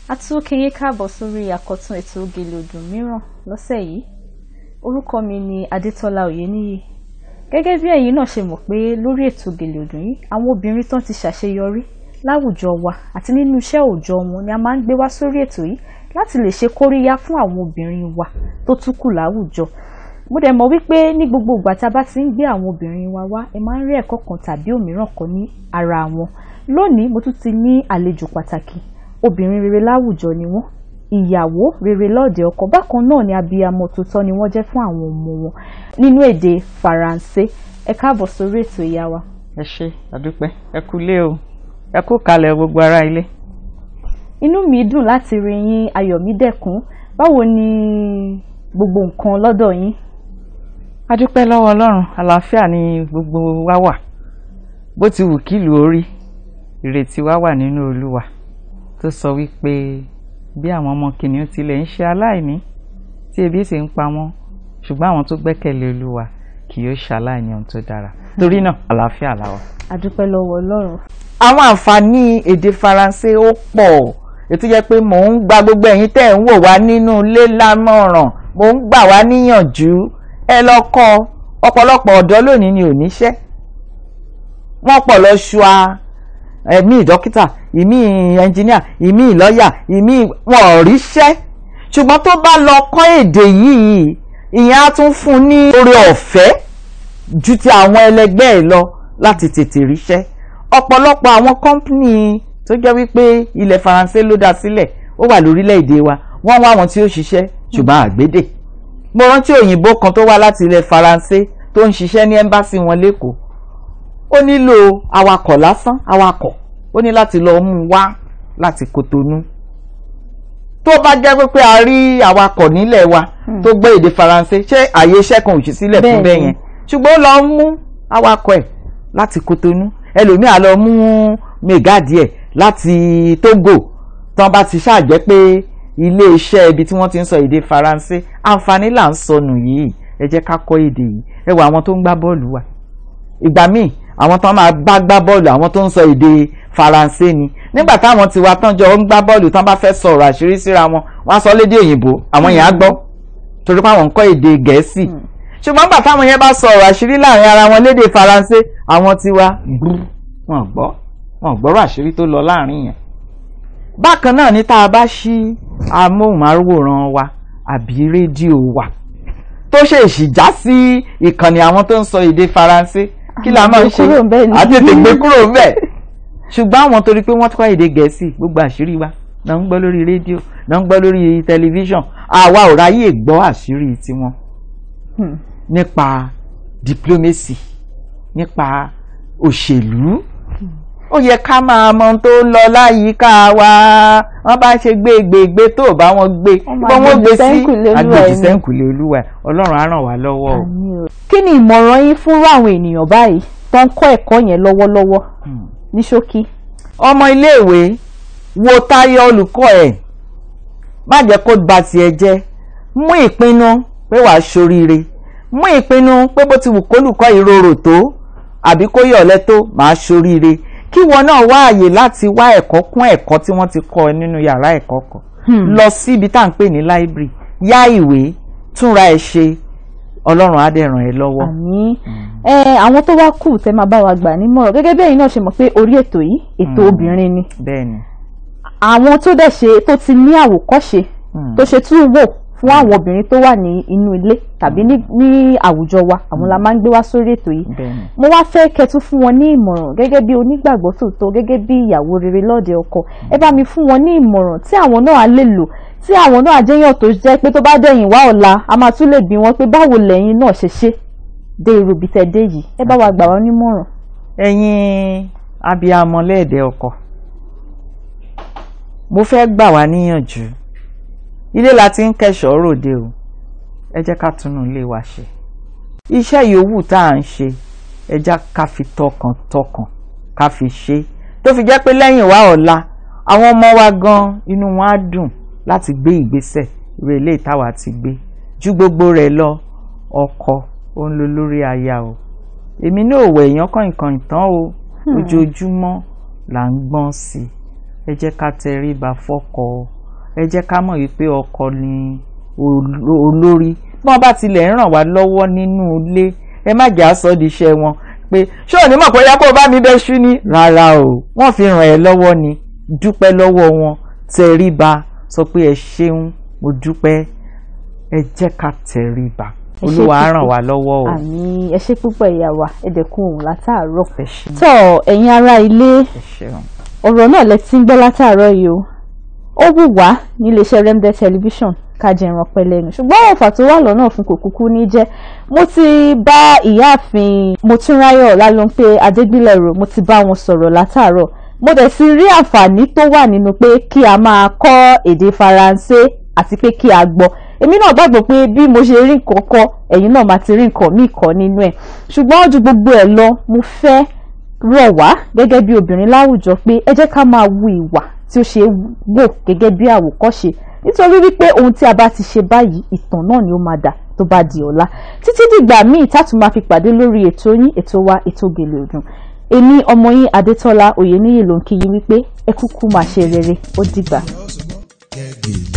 A tún kí yín káàbọ̀ sórí àkọ́tún ètò Ògèlè Odù mìíràn lọ́sẹ̀ yìí. Orúkọ mi ni Adétọ́lá Oyèníyì. Gẹ́gẹ́ bí ẹ̀yin náà ṣe mọ̀ pé lórí ètò Ògèlè Odù yìí, àwọn obìnrin tán ti ṣàṣeyọrí láwùjọ wa àti nínú iṣẹ́ òòjọ́ wọn ni a máa ń gbé wá sórí ètò yìí láti lè ṣe kóríyá fún àwọn obìnrin wa tó tún kù láwùjọ. Mo dẹ̀ mọ̀ wípé ní gbogbo ìgbà tá a bá ti ń gbé àwọn obìnrin wa wá, ẹ máa ń rí ẹ̀kọ́ kan tàbí òmíràn kan ní ara wọn. Lónìí mo tún ti ní àlejò pàtàkì. Obìnrin rere láwùjọ ni wọ́n, ìyàwó rere lọ́ọ̀dẹ ọkọ, bákan náà ni abiyamọ tòótọ́ ni wọ́n jẹ́ fún àwọn ọmọ wọn nínú èdè Faransé. Ẹ káàbọ̀ sórí ètò ìyá wa. Ẹ ṣé, àdúpẹ́. Ẹ kú ilé o, ẹ kú kalẹ̀ gbogbo ará ilé. Inú mi dùn láti rí yín, ayọ̀ mi dẹ̀kún. Báwo ni gbogbo nǹkan lọ́dọ̀ yín? Adúpẹ́ lọ́wọ́ Ọlọ́run, àlàáfíà ni gbogbo wa wà. Bó ti wù kílù orí, ìrètí wa wà nínú Olúwa tó sọ wípé bí àwọn ọmọ kìnìún tilẹ̀ ń ṣe aláìní tí ebi sì ń pa wọ́n, ṣùgbọ́n àwọn tó gbẹ́kẹ̀lé Olúwa kì yóò ṣaláìní ohun tó dára. Torí náà àlàáfíà la wà. Adúpẹ́ lọ́wọ́ Ọlọ́run. Àwọn àǹfààní èdè Faransé ó pọ̀, ètò jẹ́ pé mò ń gba gbogbo ẹ̀yin tẹ́ ń wò wá nínú ilé lámọ̀ràn, mò ń gbà wá níyànjú, ẹ lọ kọ́. Ọ̀pọ̀lọpọ̀ ọ̀dọ́ lónìí ni ò níṣẹ́, wọ́n pọ̀ lọ ṣùà, ìmí dókítà, ìmí ẹnjìníà, ìmí lọ́yà, ìmí wọn ò ríṣẹ́. Ṣùgbọ́n tó bá lọ kọ́ èdè yìí, ìyẹn á tún fún ní oore ọ̀fẹ́ ju ti àwọn ẹlẹgbẹ́ ẹ̀ lọ láti tètè ríṣẹ́. Ọ̀pọ̀lọpọ̀ àwọn kọ́ńpìnì tó jẹ́ wípé ilẹ̀ Faransé ló dá sílẹ̀, ó wà lórílẹ̀‐èdè wa, wọ́n wá àwọn tí ó ṣiṣẹ́ ṣùgbọ́n àgbédè. Mo rántí òyìnbó kan tó wá láti ilẹ̀ Faransé tó ń ṣiṣẹ́ ní ẹ́mbásì wọn lÉkòó. Ó nílò awakọ̀ lásán, awakọ̀ ó ní láti lọ mú wá láti Kòtónú. Tó bá jẹ́ pé a rí awakọ̀ nílẹ̀ wa tó gbọ́ èdè Faransé, ṣé àyè iṣẹ́ kan ò sí sílẹ̀ fún bẹ́ẹ̀ yẹn? Ṣùgbọ́n ó lọ mú awakọ̀ ẹ̀ láti Kòtónú, ẹlòmíì á lọ mú mẹ́gàdì ẹ̀ láti Tógò. Tán bá ti ṣàjẹ́ pé ilé iṣẹ́ ibi tí wọ́n ti ń sọ èdè Faransé, àǹfààní là ń sọnù yìí. Ẹ jẹ́ ká kọ́ èdè yìí. Ẹ wo àwọn tó ń gbá bọ́ọ̀lù wa. Ìgbà míì àwọn tán máa gbá bọ́ọ̀lù, àwọn tó ń sọ èdè Faransé ni. Nígbà táwọn tiwa tán jọ ń gbá bọ́ọ̀lù, tán bá fẹ́ sọ̀rọ̀ àṣírí síra wọn, wọ́n á sọ lédè òyìnbó, àwọn yẹn á gbọ́ torí pé àwọn ń kọ́ èdè Gẹ̀ẹ́sì. Ṣùgbọ́n nígbà táwọn yẹn bá sọ̀rọ̀ àṣírí láàrin ara wọn lédè Faransé, àwọn tiwa wọn gbọ́rọ̀ àṣírí tó lọ láàrin yẹn. Bákan náà ni tá a bá ṣí amóhùnmáwòrán wa àbí rédíò wa tó ṣèṣì já sí ìkànnì àwọn tó ń sọ èdè Faransé, kí la máa ń ṣe? Àtètè gbé kúrò ńbẹ̀. Ṣùgbọ́n àwọn torí pé wọ́n kọ́ èdè Gẹ̀ẹ́sì, gbogbo àṣírí wa náà ń gbọ́ lórí rédíò, náà ń gbọ́ lórí tẹlifíṣàn. Àwa ò ráyè gbọ́ àṣírí tiwọn nípa diplomacy, nípa òṣèlú. Ó yẹ ká máa mọ ohun tó ń lọ láyìíká wa. Wọ́n bá ṣe gbé tó bá wọn gbé, wọ́n gbé sí agbèjìsẹ́ǹkùlé Olúwa. Ọlọ́run á ràn wá lọ́wọ́. Kí ni ìmọ̀ràn yín fún àwọn ènìyàn báyìí tó ń kọ́ ẹ̀kọ́ yẹn lọ́wọ́lọ́wọ́ ní ṣókí? Ọmọ iléèwé, wo táyé olùkọ́ ẹ̀, má jẹ́ kó bà tiẹ̀ jẹ́. Mú ìpinnu pé wàá ṣoríire, mú ìpinnu pé bó ti wù kólùkọ́ ìrorò tó àbí kó yọ̀lẹ́ tó, máa ṣoríire. Kí wọn náà wá àyè láti wá ẹ̀kọ́ kún ẹ̀kọ́ tí wọ́n ti kọ́ nínú yàrá ẹ̀kọ́ kan. Lọ síbi tá à ń pè ní library, yá ìwé, túnra ẹ̀ ṣe. Ọlọ́run á dẹ̀ ràn ẹ́ lọ́wọ́. Àmín. Àwọn tó wá kù tẹ́ máa bá wa gbà nímọ̀ràn, gẹ́gẹ́ bí ẹ̀yin náà ṣe mọ̀ pé orí ètò yìí ètò obìnrin ni. Bẹ́ẹ̀ni. Àwọn tó dẹ̀ ṣe tó ti ní àwòkọ́ṣe tó ṣe tún wò fún àwọn obìnrin tó wà ní inú ilé tàbí ní àwùjọ wa, àwọn la máa ń gbé wá sórí ètò yìí. Mo wá fẹ́ kẹtù fún wọn ní ìmọ̀ràn gẹ́gẹ́ bí onígbàgbọ́ tòótọ́, gẹ́gẹ́ bí ìyàwó rere lọ́ọ̀dẹ ọkọ. Ẹ bá mi fún wọn ní ìmọ̀ràn tí àwọn náà á lè lò, tí àwọn náà àjẹyàn tó jẹ́ pé tó bá dẹ̀yìn wá ọ̀la a máa tún lè bí wọn pé báwo lẹ́yìn náà ṣe dé irú ibi tẹ́ dé yìí. Ẹ bá wa gbà wọ́n nímọ̀ràn. Ẹ̀yin abiyamọ lẹ́ẹ̀dẹ̀ ọkọ, mo fẹ́ gbà wá níyànjú. Ilé la ti ń kẹ́ṣọ̀ọ́ ròde o, ẹ jẹ́ ká túnú ilé wa ṣe. Iṣẹ́ yòówù tá à ń ṣe, ẹ jẹ́ ká fi tọkàntọkàn ká fi ṣe, tó fi jẹ́ pé lẹ́yìn wá ọ̀la àwọn ọmọ wa gan inú wọn á dùn láti gbé ìgbésẹ̀ ìrẹ̀lẹ̀ ìtawà ti gbé. Ju gbogbo rẹ̀ lọ, ọkọ ó ń lo lórí aya o. Èmi náà ò wẹ̀ èèyàn kan nǹkan ìtàn o, ojoojúmọ́ là ń gbọ́n sí. Ẹ jẹ́ ká tẹríba fọ́kọ ẹ jẹ́ ká mọ̀ wípé ọkọ ni olórí bí wọ́n bá tilẹ̀ ń ràn wá lọ́wọ́ nínú ilé ẹ má jà sọ di iṣẹ́ wọn pé ṣé ò ní mọ̀ pé ó yá kó bá mi bẹ́ ṣú ni rárá o wọ́n fi ràn ẹ́ lọ́wọ́ ni dúpẹ́ lọ́wọ́ wọn tẹríba sọ pé ẹ ṣeun mo dúpẹ́ ẹ jẹ́ ká tẹríba olúwa á ràn wá lọ́wọ́ o. àmín ẹ ṣé púpọ̀ ìyá wa ẹ̀dẹ̀kùn òun látàárọ̀ tọ́ ẹ̀yin ará ilé ọ̀rọ̀ náà lẹ ti ń gbọ́ látàárọ̀ yìí o ó wù wá níléeṣẹ́ Remdel Television ká jẹ ìran pẹlẹnu ṣùgbọ́n ọ̀fà tó wà lọ́nà fún kò kúkú ní jẹ́ mo ti bá ìyáàfin Motúnráyọ̀ Lálọ́npé Adégbìlẹ̀rọ mo ti bá wọn sọ̀rọ̀ látàárọ̀ mo dẹ̀ ti rí àǹfààní tó wà nínú pé kí a máa kọ́ èdè Faransé àti pé kí a gbọ́ èmi náà gbàgbọ́ pé bí mo ṣe rí nǹkan kọ́ ẹ̀yin náà máa ti rí nǹkan míì kọ́ nínú ẹ̀ ṣùgbọ́n ju gbogbo ẹ̀ lọ mo fẹ́ rọ̀ wá gẹ́gẹ́ bí obìnrin láwùjọ pé ẹ jẹ́ ká máa wu ìwà tí ó ṣe wò gẹ́gẹ́ bí àwòkọ́ṣe nítorí wípé ohun tí a bá ti ṣe báyìí ìtàn náà ni ó máa dà tó bá di ọ̀la títí dìgbà míì tátù máa fi pàdé lórí ètò yín ètò wa ètò Gèlè Òdùn èmi ọmọ yín Adétọ́lá Oyèníyì ló ń kí yín wípé ẹ kúkú máa ṣe rere ó dìgbà.